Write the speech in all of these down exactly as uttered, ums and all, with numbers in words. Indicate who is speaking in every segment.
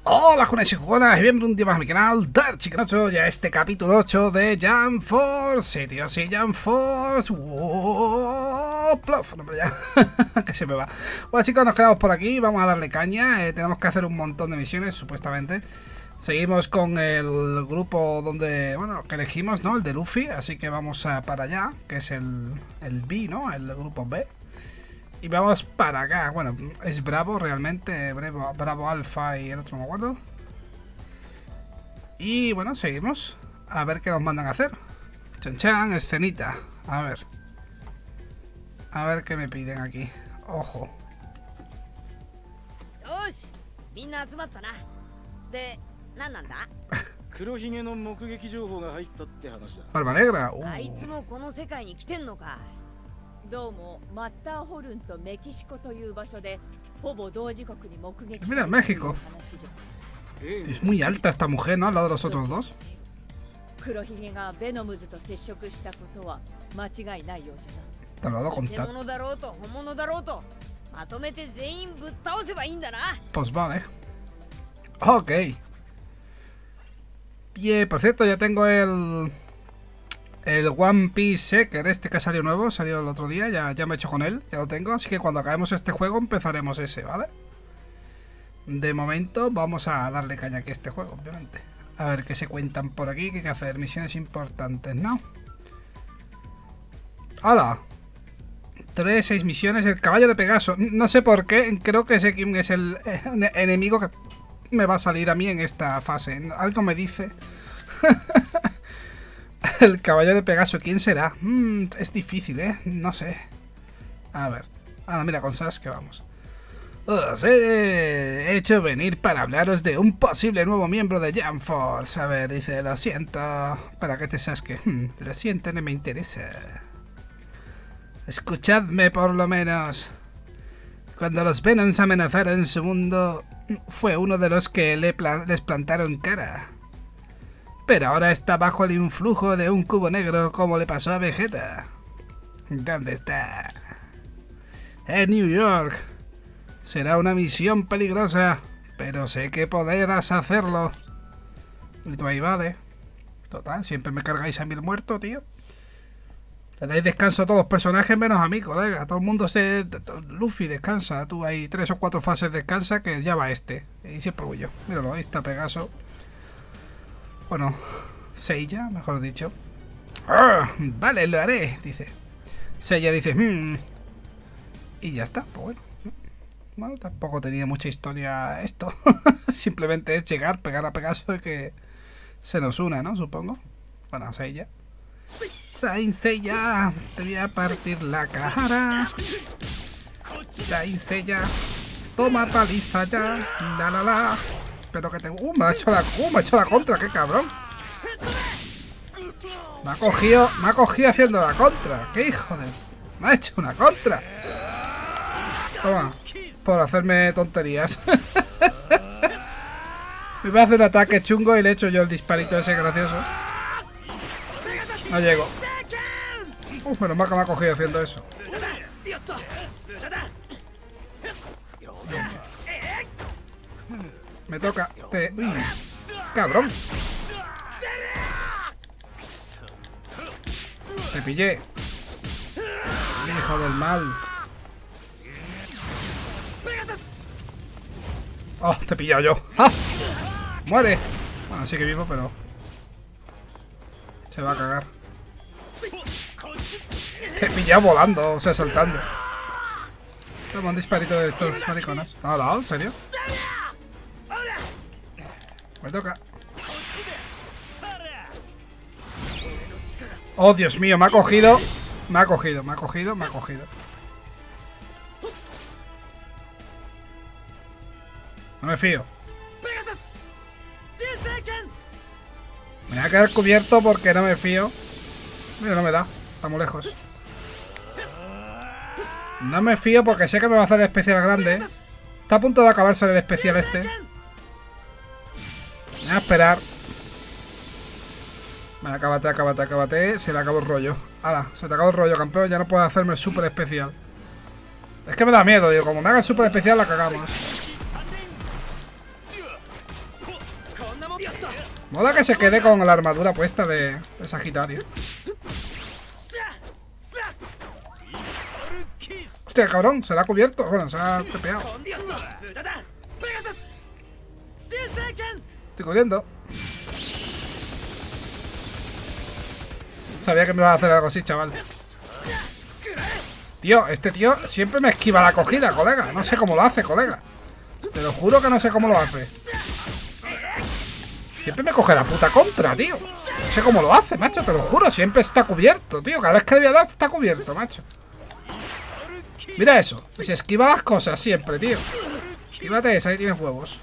Speaker 1: Hola, jugones y jugonas, y bienvenidos un día más a mi canal Darchicanocho y a este capítulo ocho de Jump Force. Sí, tío, sí, Jump Force. Wow, plof, no, pero ya, que se me va. Bueno, chicos, nos quedamos por aquí, vamos a darle caña. eh, Tenemos que hacer un montón de misiones, supuestamente. Seguimos con el grupo donde, bueno, que elegimos, ¿no? El de Luffy, así que vamos a para allá, que es el, el B, ¿no? El grupo B. Y vamos para acá. Bueno, es Bravo realmente. Bravo, Bravo Alpha y el otro no me acuerdo. Y bueno, seguimos. A ver qué nos mandan a hacer. Chan chan, escenita. A ver. A ver qué me piden aquí. Ojo. Barba negra. Uh.
Speaker 2: どうもマッターホルンとメキシコという場所でほぼ同時刻に目撃され
Speaker 1: Mira, México. Es muy alta esta mujer, ¿no? Al lado de los otros dos.
Speaker 2: 黒ひげがベノムズと接触したことは間違いないようじゃな。
Speaker 1: Te lo hago contar. Pues vale. Ok. Bien, por cierto, ya tengo el... El One Piece Seeker, este que salió nuevo, salió el otro día, ya, ya me he hecho con él, ya lo tengo, así que cuando acabemos este juego empezaremos ese, ¿vale? De momento vamos a darle caña aquí a este juego, obviamente. A ver qué se cuentan por aquí, que hay que hacer misiones importantes, ¿no? ¡Hala! Tres, seis misiones, el caballo de Pegaso, no sé por qué, creo que ese Kim es el enemigo que me va a salir a mí en esta fase, algo me dice... El caballo de Pegaso, ¿quién será? Mm, es difícil, ¿eh? No sé. A ver. Ah, mira, con Sasuke vamos. Os he hecho venir para hablaros de un posible nuevo miembro de Jump Force. A ver, dice, lo siento. ¿Para qué te Sasuke? Hmm, lo siento, no me interesa. Escuchadme por lo menos. Cuando los Venoms amenazaron su mundo, fue uno de los que le pla- les plantaron cara. Pero ahora está bajo el influjo de un cubo negro como le pasó a Vegeta. ¿Dónde está? En New York. Será una misión peligrosa, pero sé que podrás hacerlo. Y tú ahí vale. Total, siempre me cargáis a mí el muerto, tío. Le dais descanso a todos los personajes menos a mí, colega. Todo el mundo se... Luffy descansa. Tú hay tres o cuatro fases descansa que ya va este. Y siempre voy yo. Míralo, ahí está Pegaso. Bueno, Seiya, mejor dicho. ¡Ah! Vale, lo haré, dice. Seiya dice, mmm. Y ya está, pues bueno. Bueno, tampoco tenía mucha historia esto. Simplemente es llegar, pegar a Pegaso y que se nos una, ¿no? Supongo. Bueno, Seiya. Saint Seiya, te voy a partir la cara. Saint Seiya, toma paliza ya. La la la. Espero que te... Uh, me ha hecho la... Uh, me ha hecho la contra, qué cabrón. Me ha cogido... Me ha cogido haciendo la contra. Qué hijo de... Me ha hecho una contra. Toma. Por hacerme tonterías. Me va a hacer un ataque chungo y le he hecho yo el disparito ese gracioso. No llego. Uf, menos mal que me ha cogido haciendo eso. Me toca. Te... Uy, cabrón. Te pillé. Hijo del mal. Oh, te he pillado yo. ¡Ah! Muere. Bueno, sí que vivo, pero... Se va a cagar. Te he pillado volando, o sea, saltando. Toma un disparito de estos mariconas. ¿No ha dado? ¿En serio? Me toca. Oh, Dios mío, me ha cogido. Me ha cogido, me ha cogido, me ha cogido. No me fío. Me voy a quedar cubierto porque no me fío. Mira, no me da. Estamos lejos. No me fío porque sé que me va a hacer el especial grande. Está a punto de acabarse el especial este. Voy a esperar. Vale, acábate, acábate, acábate. Se le acabó el rollo. Hala, se te acabó el rollo, campeón. Ya no puedes hacerme el super especial. Es que me da miedo, digo. Como me haga el super especial, la cagamos. Mola que se quede con la armadura puesta de, de Sagitario. Hostia, cabrón, se la ha cubierto. Bueno, se la ha tepeado. Estoy cubriendo. Sabía que me iba a hacer algo así, chaval. Tío, este tío siempre me esquiva la cogida, colega. No sé cómo lo hace, colega. Te lo juro que no sé cómo lo hace. Siempre me coge la puta contra, tío. No sé cómo lo hace, macho, te lo juro. Siempre está cubierto, tío. Cada vez que le voy a dar está cubierto, macho. Mira eso. Y se esquiva las cosas siempre, tío. Esquívate esa, ahí tienes huevos.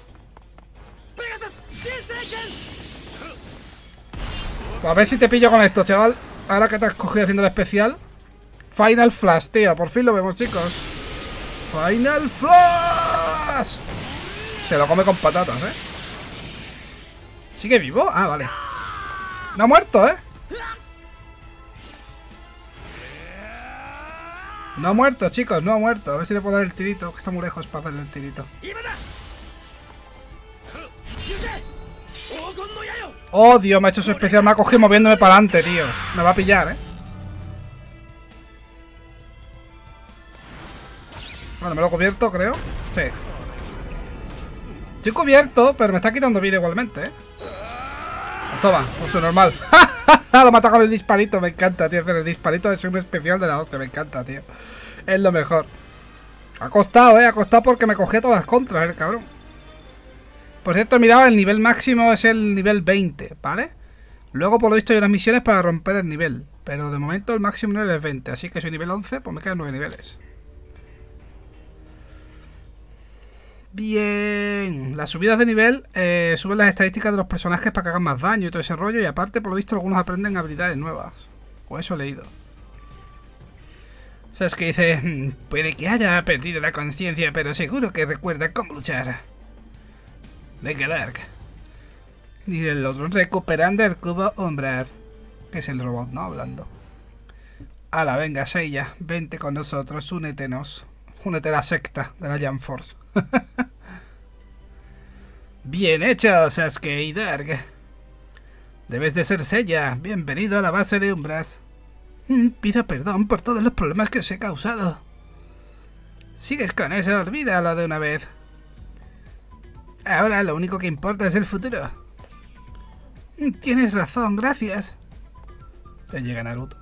Speaker 1: Pues a ver si te pillo con esto, chaval. Ahora que te has cogido haciendo el especial. Final Flash, tío. Por fin lo vemos, chicos. Final Flash. Se lo come con patatas, ¿eh? ¿Sigue vivo? Ah, vale. No ha muerto, ¿eh? No ha muerto, chicos. No ha muerto. A ver si le puedo dar el tirito. Que está muy lejos para darle el tirito. Oh, Dios, me ha hecho su especial. Me ha cogido moviéndome para adelante, tío. Me va a pillar, ¿eh? Bueno, me lo he cubierto, creo. Sí. Estoy cubierto, pero me está quitando vida igualmente, ¿eh? Toma, uso normal. Lo mata con el disparito, me encanta, tío. Hacer el disparito es un especial de la hostia, me encanta, tío. Es lo mejor. Ha costado, eh, ha costado porque me cogía todas las contras, el cabrón. Por cierto, mirad, el nivel máximo es el nivel veinte, ¿vale? Luego, por lo visto, hay unas misiones para romper el nivel. Pero de momento el máximo nivel es veinte, así que soy nivel once, pues me quedan nueve niveles. Bien, las subidas de nivel eh, suben las estadísticas de los personajes para que hagan más daño y todo ese rollo. Y aparte, por lo visto, algunos aprenden habilidades nuevas. O eso he leído. ¿Sabes qué dice? Puede que haya perdido la conciencia, pero seguro que recuerda cómo luchar. Venga, Dark. Y el otro, recuperando el cubo Umbras. Que es el robot, ¿no? Hablando. Ala, venga, Seiya, vente con nosotros, únetenos. Únete a la secta de la Jump Force. Bien hecho, Sasuke y Dark. Debes de ser Seiya. Bienvenido a la base de Umbras. Mm, pido perdón por todos los problemas que os he causado. Sigues con eso, olvídalo de una vez. Ahora lo único que importa es el futuro. Mm, tienes razón, gracias. Ya llega Naruto.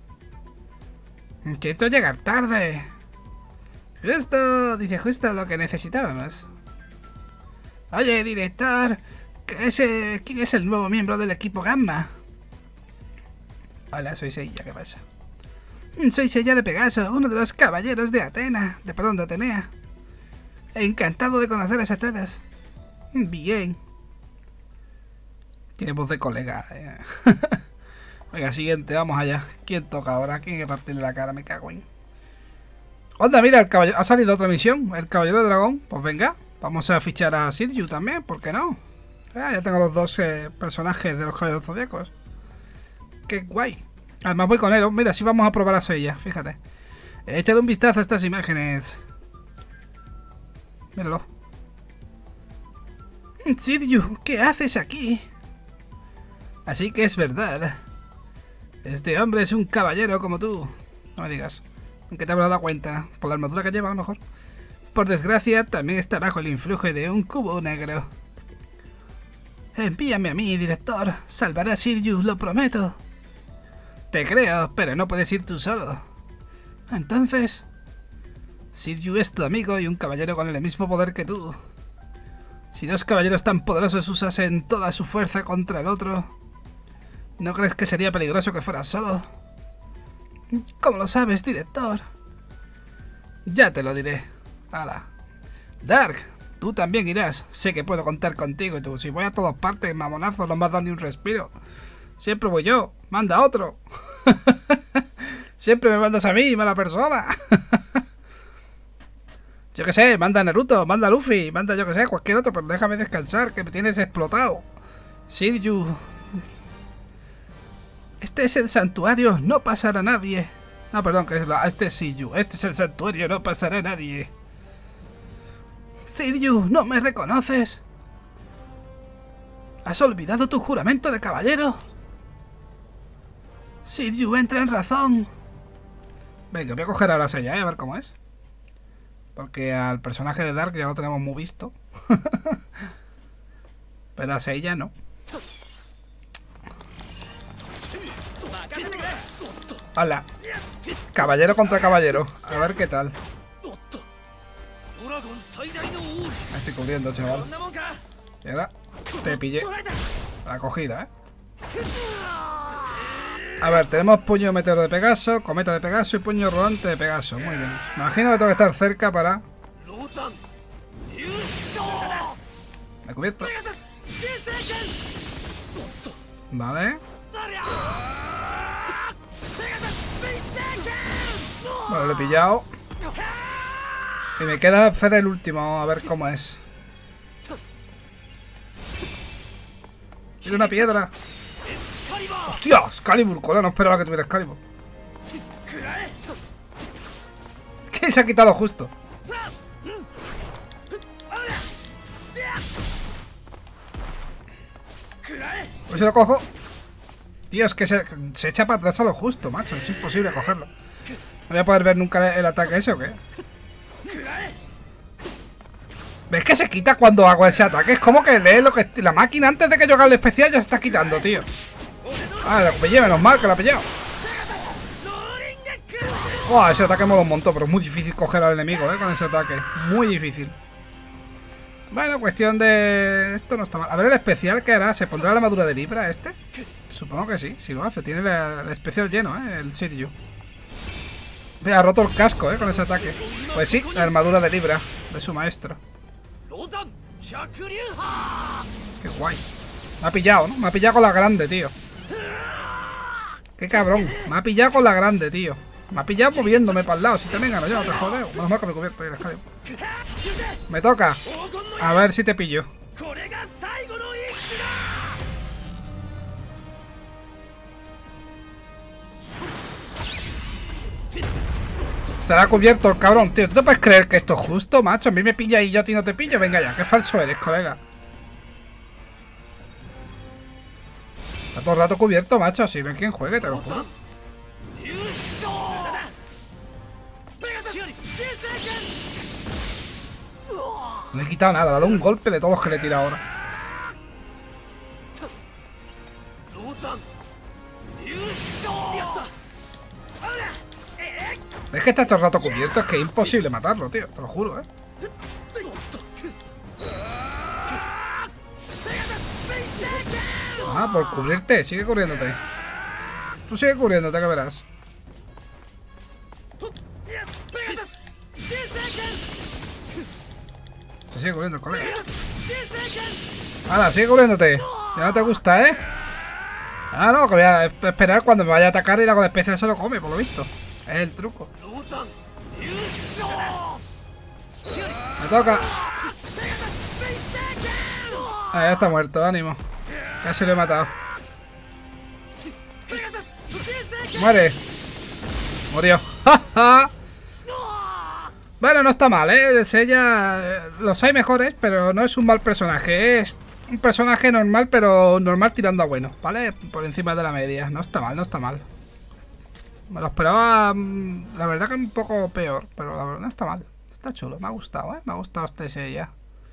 Speaker 1: Siento llegar tarde. Justo, dice justo lo que necesitábamos. Oye, director, ese, ¿quién es el nuevo miembro del equipo Gamma? Hola, soy Seiya, ¿qué pasa? Soy Seiya de Pegaso, uno de los caballeros de Atena, de perdón, de Atenea. Encantado de conoceros a todos. Bien. Tiene voz de colega. Eh. Venga, siguiente, vamos allá. ¿Quién toca ahora? ¿Quién hay que partirle la cara? Me cago en... Onda, mira, el caballero... ha salido otra misión, el caballero de dragón. Pues venga, vamos a fichar a Shiryu también, ¿por qué no? Ah, ya tengo los dos eh, personajes de los caballeros zodiacos. Qué guay. Además voy con él, mira, sí vamos a probar a Seiya, fíjate. Échale un vistazo a estas imágenes. Míralo. Shiryu, ¿qué haces aquí? Así que es verdad. Este hombre es un caballero como tú. No me digas. Aunque te habrás dado cuenta. Por la armadura que lleva, a lo mejor. Por desgracia, también está bajo el influjo de un cubo negro. Envíame a mí, director. Salvaré a Shiryu, lo prometo. Te creo, pero no puedes ir tú solo. Entonces... Shiryu es tu amigo y un caballero con el mismo poder que tú. Si dos caballeros tan poderosos usasen toda su fuerza contra el otro... ¿No crees que sería peligroso que fueras solo? ¿Cómo lo sabes, director? Ya te lo diré. Hala. Dark, tú también irás. Sé que puedo contar contigo y tú. Si voy a todas partes, mamonazo, no me has dado ni un respiro. Siempre voy yo. Manda a otro. Siempre me mandas a mí, mala persona. Yo que sé, manda a Naruto, manda a Luffy, manda yo que sé, cualquier otro, pero déjame descansar, que me tienes explotado. Shiryu... Este es el santuario, no pasará nadie. No, perdón, que es la... Este es Shiryu. Este es el santuario, no pasará nadie. Shiryu, ¿no me reconoces? ¿Has olvidado tu juramento de caballero? Shiryu entra en razón. Venga, voy a coger ahora a Seiya, ¿eh? A ver cómo es. Porque al personaje de Dark ya lo tenemos muy visto. Pero a Seiya no. Hola. Caballero contra caballero. A ver qué tal. Me estoy cubriendo, chaval. Y ahora te pillé. La cogida, ¿eh? A ver, tenemos puño meteoro de Pegaso, cometa de Pegaso y puño rodante de Pegaso. Muy bien. Me imagino que tengo que estar cerca para... Me he cubierto. Vale. Vale, lo he pillado. Y me queda hacer el último, a ver cómo es. Tiene una piedra. ¡Hostia! Excalibur, cola, no esperaba que tuviera Excalibur. ¿Qué? Se ha quitado justo. Pues si lo cojo. Tío, es que se, se echa para atrás a lo justo, macho. Es imposible cogerlo. ¿No voy a poder ver nunca el ataque ese o qué? ¿Ves que se quita cuando hago ese ataque? Es como que lee lo que... La máquina antes de que yo haga el especial ya se está quitando, tío. Ah, la pillé, menos mal que la he pillado. Oh, ese ataque mola un montón, pero es muy difícil coger al enemigo, eh, con ese ataque. Muy difícil. Bueno, cuestión de... Esto no está mal. A ver el especial que hará. ¿Se pondrá la armadura de Libra este? Supongo que sí, si lo hace. Tiene la, el especial lleno, eh, el Shiryu. Mira, ha roto el casco, eh, con ese ataque. Pues sí, la armadura de Libra, de su maestro. Qué guay. Me ha pillado, ¿no? Me ha pillado con la grande, tío. Qué cabrón. Me ha pillado con la grande, tío. Me ha pillado moviéndome para el lado. Si te me gano yo, no te jodeo. Menos mal que me he cubierto. Me toca. A ver si te pillo. Será cubierto el cabrón, tío. ¿Tú te puedes creer que esto es justo, macho? A mí me pilla y yo a ti no te pillo. Venga ya, qué falso eres, colega. Está todo el rato cubierto, macho. Si no hay quien juegue, te lo juro. No le he quitado nada, le he dado un golpe de todos los que le he tirado ahora. ¿Ves que está todo el rato cubierto? Es que es imposible matarlo, tío. Te lo juro, eh. Ah, por cubrirte. Sigue cubriéndote. Tú sigue cubriéndote, que verás. Se sigue cubriendo, colega. ¡Hala, sigue cubriéndote! Ya no te gusta, ¿eh? Ah, no, que voy a esperar cuando me vaya a atacar y la con especial se lo come, por lo visto. Es el truco. Me toca. Ah, ya está muerto, ánimo. Casi lo he matado. Muere. Murió. Bueno, no está mal, ¿eh? Seiya, los hay mejores, pero no es un mal personaje. Es un personaje normal, pero normal tirando a bueno, ¿vale? Por encima de la media. No está mal, no está mal. Me lo esperaba, la verdad que un poco peor, pero la verdad no está mal. Está chulo, me ha gustado, ¿eh? Me ha gustado este Seiya.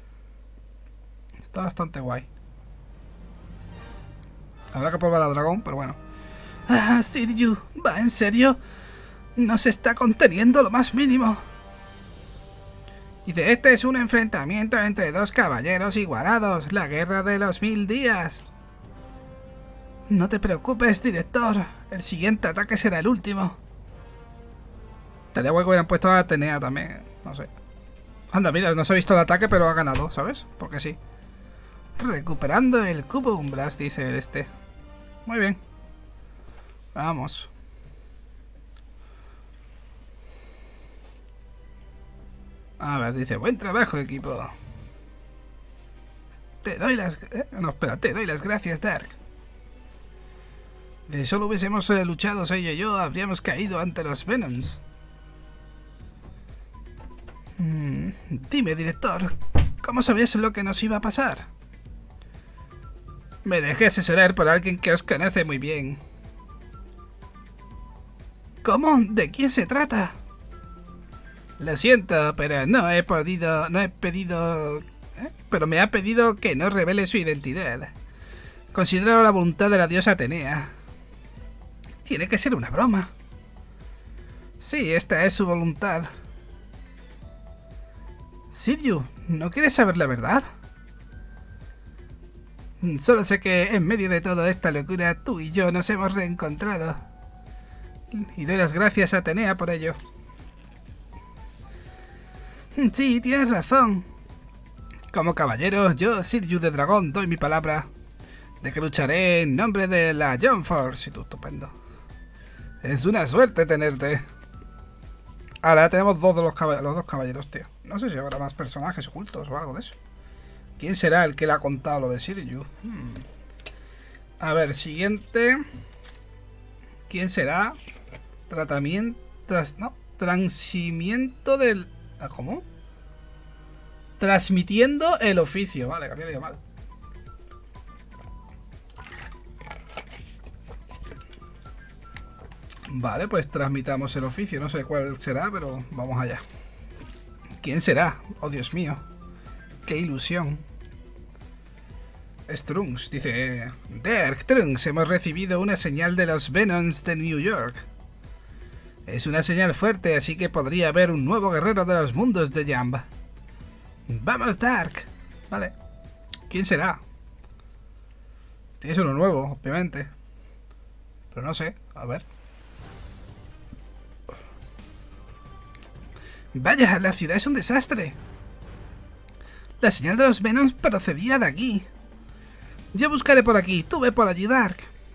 Speaker 1: Está bastante guay. Habrá que probar a dragón, pero bueno. Ah, Shiryu, ¿va en serio? No se está conteniendo lo más mínimo. Dice, este es un enfrentamiento entre dos caballeros igualados, la guerra de los mil días. No te preocupes, director. El siguiente ataque será el último. Estaría guay que hubieran puesto a Atenea también. No sé. Anda, mira, no se ha visto el ataque, pero ha ganado, ¿sabes? Porque sí. Recuperando el cubo Umbras, dice el este. Muy bien. Vamos. A ver, dice, buen trabajo, equipo. Te doy las... ¿Eh? No, espera, te doy las gracias, Dark. Si solo hubiésemos eh, luchado Seiya y yo, habríamos caído ante los Venoms. Mm, dime, director, ¿cómo sabías lo que nos iba a pasar? Me dejé asesorar por alguien que os conoce muy bien. ¿Cómo? ¿De quién se trata? Lo siento, pero no he podido... No he pedido... ¿eh? Pero me ha pedido que no revele su identidad. Considero la voluntad de la diosa Atenea. Tiene que ser una broma. Sí, esta es su voluntad. Siryu, ¿no quieres saber la verdad? Solo sé que en medio de toda esta locura tú y yo nos hemos reencontrado. Y doy las gracias a Atenea por ello. Sí, tienes razón. Como caballero, yo, Siryu de Dragón, doy mi palabra de que lucharé en nombre de la Jump Force. Y tú, estupendo. Es una suerte tenerte. Ahora tenemos dos de los, los dos caballeros, tío. No sé si habrá más personajes ocultos o algo de eso. ¿Quién será el que le ha contado lo de Siryu? Hmm. A ver, siguiente. ¿Quién será? Tratamiento... Tras, no, transimiento del... ¿Cómo? Transmitiendo el oficio. Vale, que había leído mal. Vale, pues transmitamos el oficio. No sé cuál será, pero vamos allá. ¿Quién será? Oh, Dios mío. ¡Qué ilusión! Es Trunks, dice... Dirk, Trunks, hemos recibido una señal de los Venoms de New York. Es una señal fuerte, así que podría haber un nuevo guerrero de los mundos de Jump. ¡Vamos, Dark! Vale. ¿Quién será? Es uno nuevo, obviamente. Pero no sé, a ver. Vaya, la ciudad es un desastre. La señal de los Venoms procedía de aquí. Yo buscaré por aquí, tú ve por allí, Dark.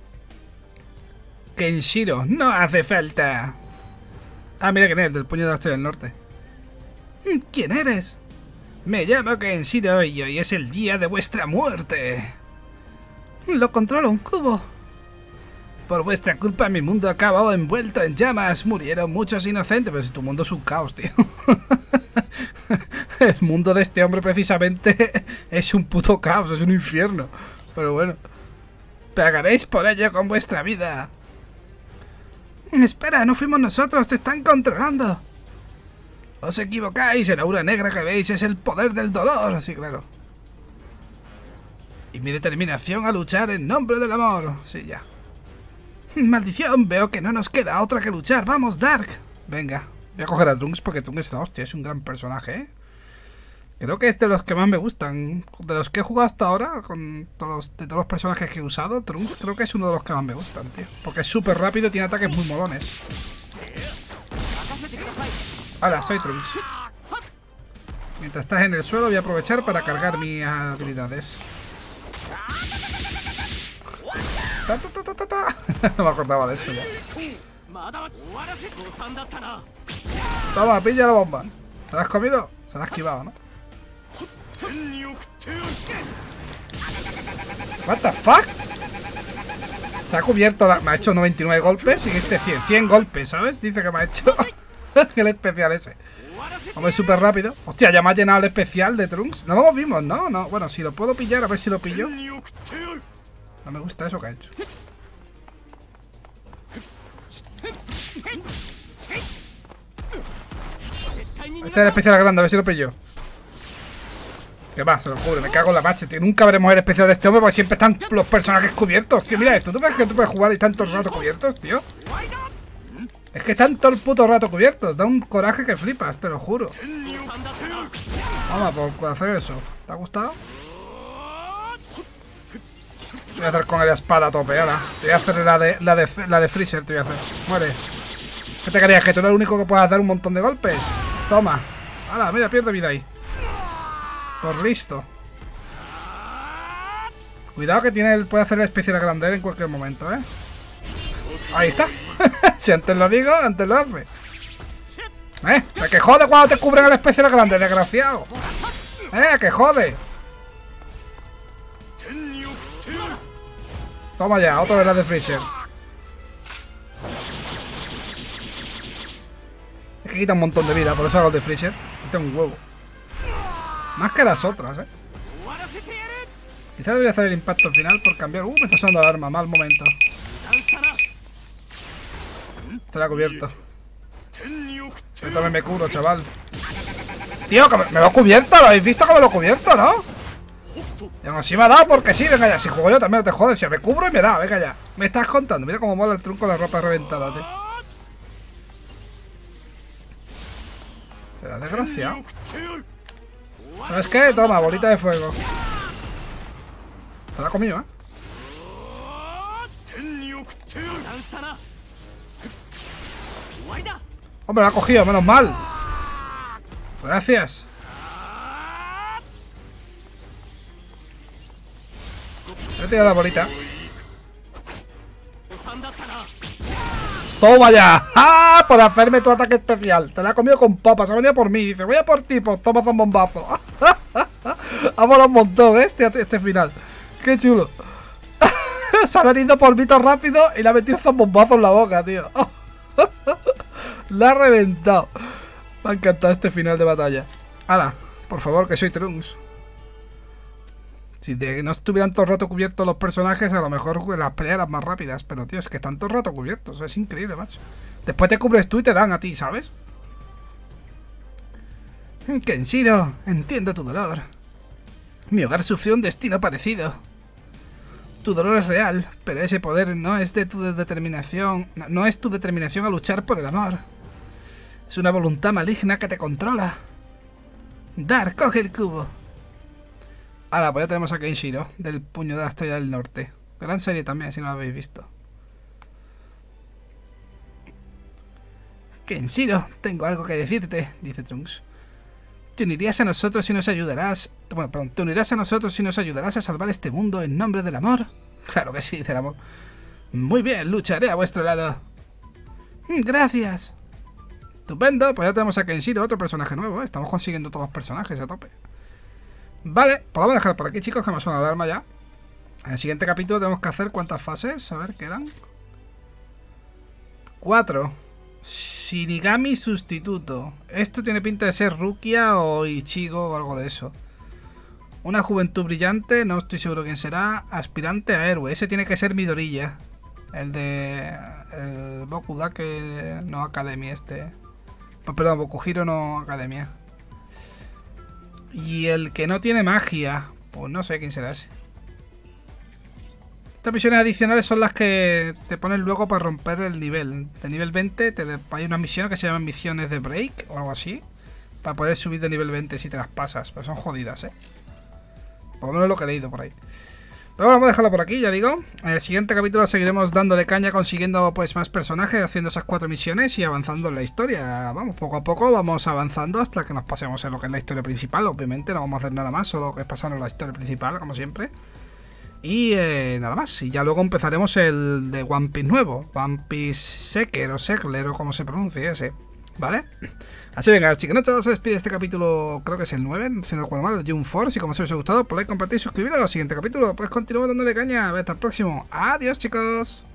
Speaker 1: Kenshiro, no hace falta. Ah, mira quién es, del puño de la Estrella del Norte. ¿Quién eres? Me llamo Kenshiro y hoy es el día de vuestra muerte. Lo controla un cubo. Por vuestra culpa mi mundo acabó envuelto en llamas. Murieron muchos inocentes. Pero si tu mundo es un caos, tío. El mundo de este hombre precisamente es un puto caos, es un infierno. Pero bueno. Pagaréis por ello con vuestra vida. Espera, no fuimos nosotros, te están controlando. Os equivocáis, el aura negra que veis es el poder del dolor. Sí, claro. Y mi determinación a luchar en nombre del amor. Sí, ya. Maldición, veo que no nos queda otra que luchar. Vamos, Dark. Venga, voy a coger a Trunks porque Trunks es la hostia, es un gran personaje, ¿eh? Creo que es de los que más me gustan. De los que he jugado hasta ahora, con todos, de todos los personajes que he usado, Trunks creo que es uno de los que más me gustan, tío. Porque es súper rápido y tiene ataques muy molones. Hola, soy Trunks. Mientras estás en el suelo voy a aprovechar para cargar mis habilidades. Ta, ta, ta, ta, ta, ta. No me acordaba de eso ya. Toma, pilla la bomba. ¿Se la has comido? Se la has esquivado, ¿no? What the fuck? Se ha cubierto la... Me ha hecho noventa y nueve golpes y este cien. cien golpes, ¿sabes? Dice que me ha hecho el especial ese. Hombre, súper rápido. Hostia, ya me ha llenado el especial de Trunks. No lo vimos, ¿no? No. Bueno, si lo puedo pillar, a ver si lo pillo. No me gusta eso que ha hecho. Este es el especial grande, a ver si lo pillo. ¿Qué va? Se lo cubre, me cago en la marcha, tío. Nunca veremos el especial de este hombre porque siempre están los personajes cubiertos, tío. Mira esto, ¿tú ves que tú puedes jugar y están todo el rato cubiertos, tío? Es que están todo el puto rato cubiertos. Da un coraje que flipas, te lo juro. Vamos, por hacer eso. ¿Te ha gustado? Te voy a hacer con la espada a tope, ahora. Te voy a hacer la de, la de, la de Freezer, te voy a hacer. Muere. ¿Qué te querías? ¿Que tú eres el único que puedas dar un montón de golpes? Toma. Ahora, mira, pierde vida ahí. Por listo. Cuidado que tiene el, puede hacer el especial grande en cualquier momento, ¿eh? Ahí está. Si antes lo digo, antes lo hace. ¿Eh? ¿A que jode cuando te cubren el especial grande, desgraciado? ¿Eh? ¿A que jode? Toma ya, otra vez la de Freezer. Es que quita un montón de vida, por eso hago el de Freezer. Quita un huevo. Más que las otras, eh. Quizá debería hacer el impacto final por cambiar. Uh, me está sonando la alarma, mal momento. Te la he cubierto. Yo también me cubro, chaval. Tío, que me, me lo he cubierto, lo habéis visto que me lo he cubierto, ¿no? Y aún así me ha dado porque sí, venga ya. Si juego yo también no te jodes, si me cubro y me da, venga ya. Me estás contando, mira cómo mola el trunco de la ropa reventada, tío. Se da desgraciado. ¿Sabes qué? Toma, bolita de fuego. Se la ha comido, ¿eh? Hombre, la ha cogido, menos mal. Gracias. Le he tirado la bolita. ¡Toma ya! ¡Ah! Por hacerme tu ataque especial. Te la ha comido con papas. Ha venido por mí. Dice, voy a por ti. Pues toma un bombazo. Ha molado un montón, ¿eh? Este, este final. Qué chulo. Se ha venido por mí todo rápido y le ha metido un bombazo en la boca, tío. La ha reventado. Me ha encantado este final de batalla. ¡Hala! Por favor, que soy Trunks. Si de no estuvieran todo el rato cubiertos los personajes, a lo mejor las peleas eran más rápidas. Pero, tío, es que están todo el rato cubiertos. Es increíble, macho. Después te cubres tú y te dan a ti, ¿sabes? Kenshiro, entiendo tu dolor. Mi hogar sufrió un destino parecido. Tu dolor es real, pero ese poder no es de tu determinación. No, no es tu determinación a luchar por el amor. Es una voluntad maligna que te controla. Dar, coge el cubo. Ahora, pues ya tenemos a Kenshiro, del puño de la estrella del norte. Gran serie también, si no la habéis visto. Kenshiro, tengo algo que decirte, dice Trunks. Te unirías a nosotros y nos ayudarás... Bueno, perdón, te unirás a nosotros y nos ayudarás a salvar este mundo en nombre del amor. Claro que sí, del amor. Muy bien, lucharé a vuestro lado. Gracias. Estupendo, pues ya tenemos a Kenshiro, otro personaje nuevo, ¿eh? Estamos consiguiendo todos los personajes a tope. Vale, pues vamos a dejar por aquí, chicos, que me suena la alarma ya. En el siguiente capítulo tenemos que hacer ¿cuántas fases? A ver, quedan cuatro. Shinigami sustituto. Esto tiene pinta de ser Rukia o Ichigo o algo de eso. Una juventud brillante, no estoy seguro quién será. Aspirante a héroe. Ese tiene que ser Midoriya. El de... El Bokudake no Academy este. Pues perdón, Bokuhiro no Academia. Y el que no tiene magia, pues no sé quién será ese. Estas misiones adicionales son las que te ponen luego para romper el nivel. De nivel veinte te de, hay una misión que se llaman misiones de break o algo así. Para poder subir de nivel veinte si te las pasas. Pero son jodidas, ¿eh? Por lo menos lo que he leído por ahí. Pero vamos a dejarlo por aquí, ya digo. En el siguiente capítulo seguiremos dándole caña, consiguiendo pues más personajes, haciendo esas cuatro misiones y avanzando en la historia. Vamos, poco a poco vamos avanzando hasta que nos pasemos en lo que es la historia principal. Obviamente no vamos a hacer nada más, solo que es pasarnos la historia principal, como siempre. Y eh, nada más. Y ya luego empezaremos el de One Piece nuevo. One Piece Seeker o Segler o como se pronuncia ese. ¿Vale? Así venga, chicos, no se despide este capítulo, creo que es el nueve, si no recuerdo mal, de Jump Force. Y como se os ha gustado, por like, compartir y suscribiros al siguiente capítulo. Pues continuamos dándole caña. Hasta el próximo. Adiós, chicos.